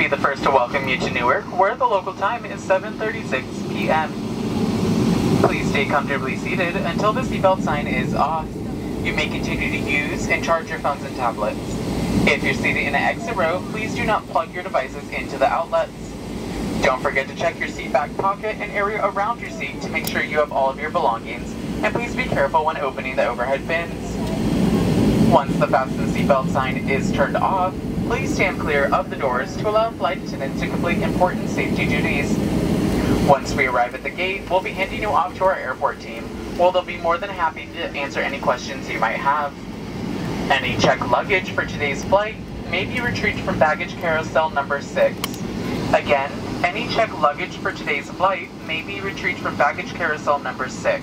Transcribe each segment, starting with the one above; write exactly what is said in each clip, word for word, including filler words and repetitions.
be the first to welcome you to Newark, where the local time is seven thirty-six p m Please stay comfortably seated until the seatbelt sign is off. You may continue to use and charge your phones and tablets. If you're seated in an exit row, please do not plug your devices into the outlets. Don't forget to check your seat back pocket and area around your seat to make sure you have all of your belongings, and please be careful when opening the overhead bins. Once the fasten seatbelt sign is turned off, please stand clear of the doors to allow flight attendants to complete important safety duties. Once we arrive at the gate, we'll be handing you off to our airport team, where they'll be more than happy to answer any questions you might have. Any checked luggage for today's flight may be retrieved from baggage carousel number six. Again, any checked luggage for today's flight may be retrieved from baggage carousel number six.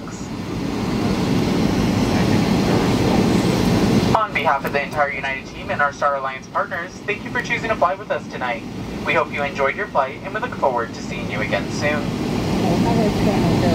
On behalf of the entire United team and our Star Alliance partners, thank you for choosing to fly with us tonight. We hope you enjoyed your flight, and we look forward to seeing you again soon.